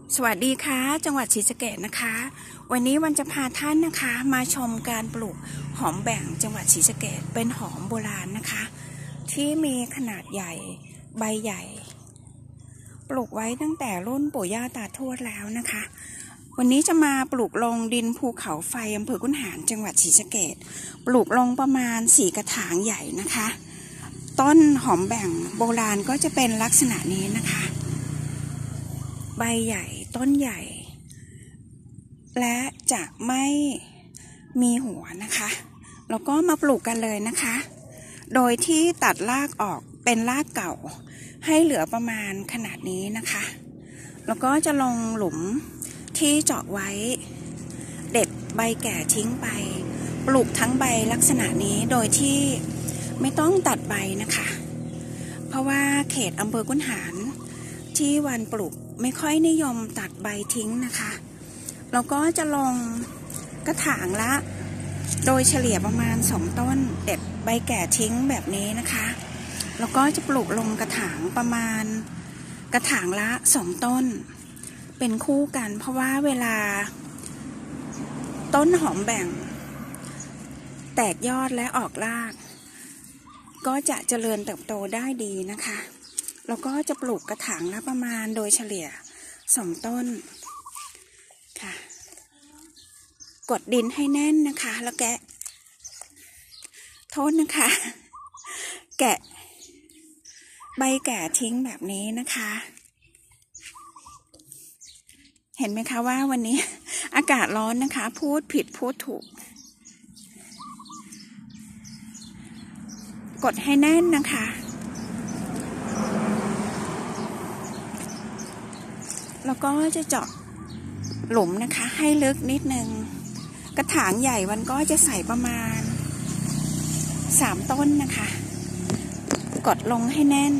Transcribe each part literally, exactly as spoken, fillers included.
สวัสดีค่ะจังหวัดศรีสะเกษนะคะวันนี้วันจะพาท่านนะคะมาชมการปลูกหอมแบ่งจังหวัดศรีสะเกษเป็นหอมโบราณนะคะที่มีขนาดใหญ่ใบใหญ่ปลูกไว้ตั้งแต่รุ่นปู่ย่าตาทวดแล้วนะคะวันนี้จะมาปลูกลงดินภูเขาไฟอำเภอกุนหารจังหวัดศรีสะเกษปลูกลงประมาณสี่กระถางใหญ่นะคะต้นหอมแบ่งโบราณก็จะเป็นลักษณะนี้นะคะใบใหญ่ต้นใหญ่และจะไม่มีหัวนะคะแล้วก็มาปลูกกันเลยนะคะโดยที่ตัดรากออกเป็นรากเก่าให้เหลือประมาณขนาดนี้นะคะแล้วก็จะลงหลุมที่เจาะไว้เด็ดใบแก่ทิ้งไปปลูกทั้งใบลักษณะนี้โดยที่ไม่ต้องตัดใบนะคะเพราะว่าเขตอำเภอกุนหารที่วันปลูกไม่ค่อยนิยมตัดใบทิ้งนะคะแล้วก็จะลงกระถางละโดยเฉลี่ยประมาณสองต้นเด็ดใบแก่ทิ้งแบบนี้นะคะแล้วก็จะปลูกลงกระถางประมาณกระถางละสองต้นเป็นคู่กันเพราะว่าเวลาต้นหอมแบ่งแตกยอดและออกรากก็จะเจริญเติบโตได้ดีนะคะแล้วก็จะปลูกกระถางละประมาณโดยเฉลี่ยสองต้นค่ะกดดินให้แน่นนะคะแล้วแกะโทษนะคะแกะใบแก่ทิ้งแบบนี้นะคะเห็นไหมคะว่าวันนี้อากาศร้อนนะคะพูดผิดพูดถูกกดให้แน่นนะคะแล้วก็จะเจาะหลุมนะคะให้ลึกนิดนึงกระถางใหญ่วันก็จะใส่ประมาณสามต้นนะคะกดลงให้แน่น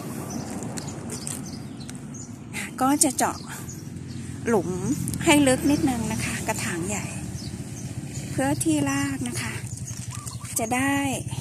ก็จะเจาะหลุมให้ลึกนิดนึงนะคะกระถางใหญ่เพื่อที่รากนะคะจะได้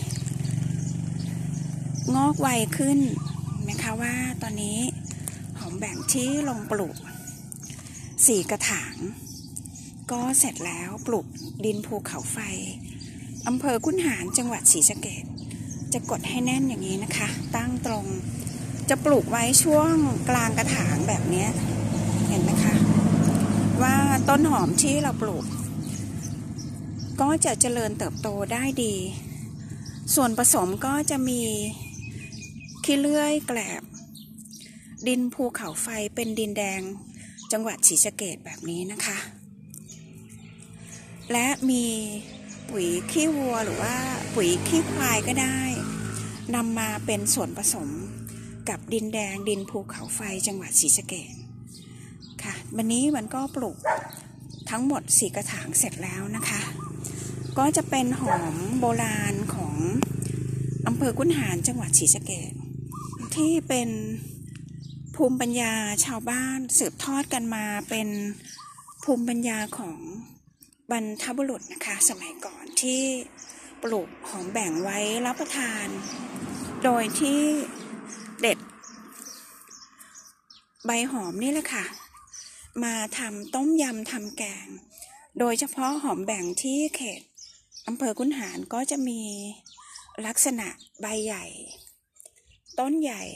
งอกไวขึ้นนะคะว่าตอนนี้หอมแบ่งที่ลงปลูกสี่กระถางก็เสร็จแล้วปลูกดินภูเขาไฟอำเภอกุนหารจังหวัดศรีสะเกษจะกดให้แน่นอย่างนี้นะคะตั้งตรงจะปลูกไว้ช่วงกลางกระถางแบบนี้เห็นไหมคะว่าต้นหอมที่เราปลูกก็จะเจริญเติบโตได้ดีส่วนผสมก็จะมีขี้เลื่อยแกลบดินภูเขาไฟเป็นดินแดงจังหวัดศรีสะเกษแบบนี้นะคะและมีปุ๋ยขี้วัวหรือว่าปุ๋ยขี้ควายก็ได้นำมาเป็นส่วนผสมกับดินแดงดินภูเขาไฟจังหวัดศรีสะเกษค่ะวันนี้มันก็ปลูกทั้งหมดสี่กระถางเสร็จแล้วนะคะก็จะเป็นหอมโบราณของอำเภอกุนหารจังหวัดศรีสะเกษที่เป็นภูมิปัญญาชาวบ้านสืบทอดกันมาเป็นภูมิปัญญาของบรรพบุรุษนะคะสมัยก่อนที่ปลูกหอมแบ่งไว้รับประทานโดยที่เด็ดใบหอมนี่แหละค่ะมาทำต้มยำทำแกงโดยเฉพาะหอมแบ่งที่เขตอำเภอกุนหารก็จะมีลักษณะใบใหญ่ต้นใหญ่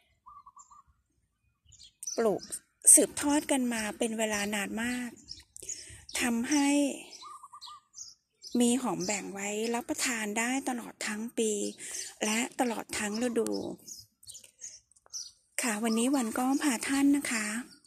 ปลูกสืบทอดกันมาเป็นเวลานานมากทำให้มีหอมแบ่งไว้รับประทานได้ตลอดทั้งปีและตลอดทั้งฤดูค่ะวันนี้วันก็พาท่านนะคะ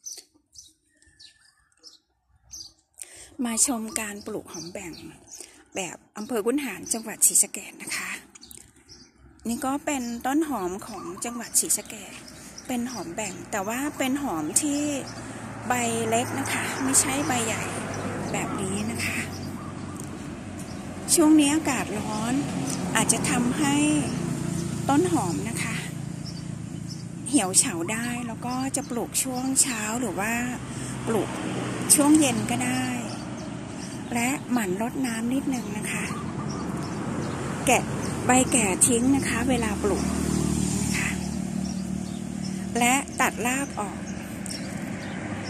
มาชมการปลูกหอมแบ่งแบบอำเภอกุนหารจังหวัดศรีสะเกษนะคะนี่ก็เป็นต้นหอมของจังหวัดศรีสะเกษเป็นหอมแบ่งแต่ว่าเป็นหอมที่ใบเล็กนะคะไม่ใช่ใบใหญ่แบบนี้นะคะช่วงนี้อากาศร้อนอาจจะทำให้ต้นหอมนะคะเหี่ยวเฉาได้แล้วก็จะปลูกช่วงเช้าหรือว่าปลูกช่วงเย็นก็ได้และหมั่นรดน้ำนิดนึงนะคะแกะใบแก่ทิ้งนะคะเวลาปลูกนะคะและตัดรากออก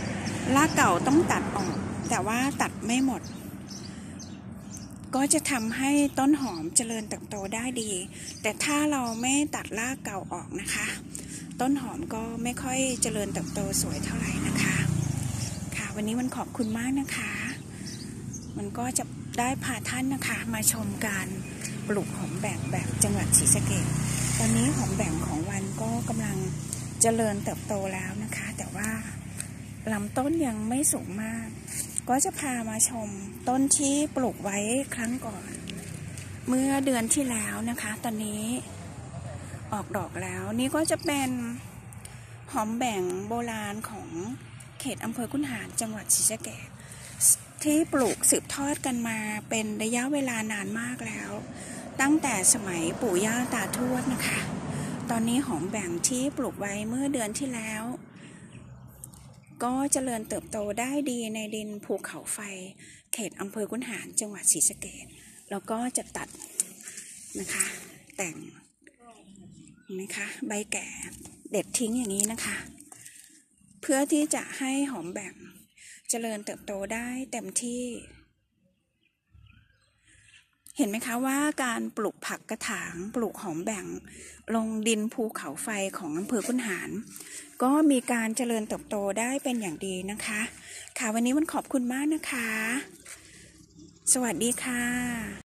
รากเก่าต้องตัดออกแต่ว่าตัดไม่หมดก็จะทำให้ต้นหอมเจริญเติบโตได้ดีแต่ถ้าเราไม่ตัดรากเก่าออกนะคะต้นหอมก็ไม่ค่อยเจริญเติบโตสวยเท่าไหร่นะคะค่ะวันนี้มันขอบคุณมากนะคะมันก็จะได้พาท่านนะคะมาชมการปลูกหอมแบ่งแบบจังหวัดศรีสะเกษตอนนี้หอมแบ่งของวันก็กำลังเจริญเติบโตแล้วนะคะแต่ว่าลำต้นยังไม่สูงมากก็จะพามาชมต้นที่ปลูกไว้ครั้งก่อนเมื่อเดือนที่แล้วนะคะตอนนี้ออกดอกแล้วนี่ก็จะเป็นหอมแบ่งโบราณของเขตอำเภอคุนหารจังหวัดศรีสะเกษที่ปลูกสืบทอดกันมาเป็นระยะเวลานานมากแล้วตั้งแต่สมัยปู่ย่าตาทวดนะคะตอนนี้หอมแบ่งที่ปลูกไว้เมื่อเดือนที่แล้วก็เจริญเติบโตได้ดีในดินภูเขาไฟเขตอำเภอคุนหารจังหวัดศรีสะเกษแล้วก็จะตัดนะคะแต่งนะคะใบแก่เด็ดทิ้งอย่างนี้นะคะเพื่อที่จะให้หอมแบ่งเจริญเติบโตได้เต็มที่เห็นไหมคะว่าการปลูกผักกระถางปลูกหอมแบ่งลงดินภูเขาไฟของอำเภอคุนหารก็มีการเจริญเติบโตได้เป็นอย่างดีนะคะค่ะวันนี้มันขอบคุณมากนะคะสวัสดีค่ะ